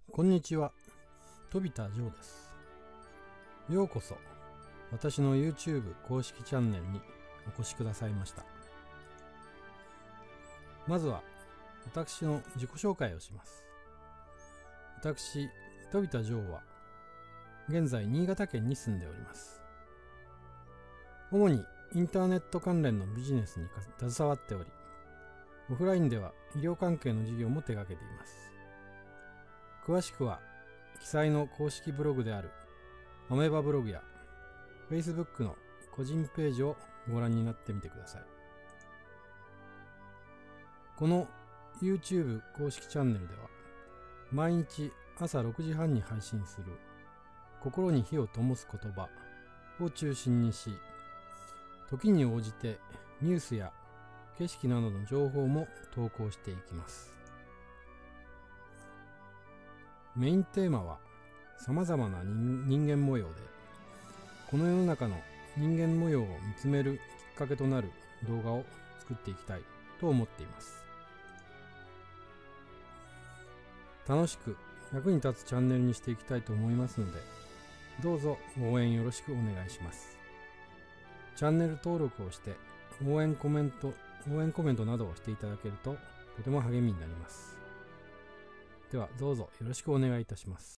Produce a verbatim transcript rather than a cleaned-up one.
こんにちは、飛田ジョーです。ようこそ私の YouTube 公式チャンネルにお越しくださいました。まずは私の自己紹介をします。私、飛田ジョーは現在新潟県に住んでおります。主にインターネット関連のビジネスに携わっており、オフラインでは医療関係の事業も手掛けています。詳しくは記載の公式ブログであるアメバブログや Facebook の個人ページをご覧になってみてください。この YouTube 公式チャンネルでは毎日朝ろくじはんに配信する心に火を灯す言葉を中心にし、時に応じてニュースや景色などの情報も投稿していきます。メインテーマは様々な 人, 人間模様で、この世の中の人間模様を見つめるきっかけとなる動画を作っていきたいと思っています。楽しく役に立つチャンネルにしていきたいと思いますので、どうぞ応援よろしくお願いします。チャンネル登録をして応援コメント、応援コメントなどをしていただけるととても励みになります。ではどうぞよろしくお願いいたします。